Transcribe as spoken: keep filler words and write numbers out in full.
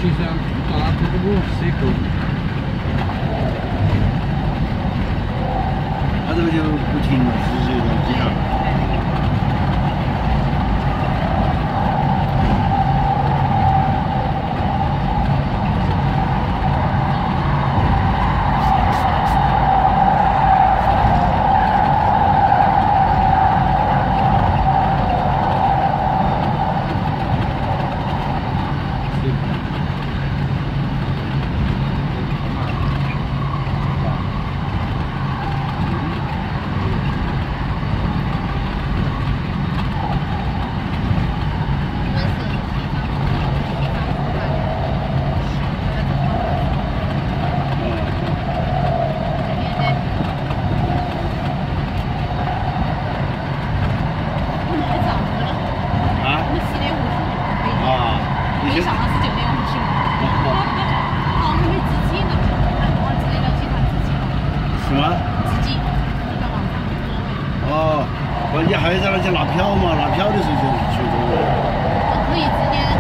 其实大不不是够。 它这个就不停了，是这种机场。 什么？ 自己在网上座位。 哦，关键还在那去拿票嘛，拿票的时候就去座位。 可以直接。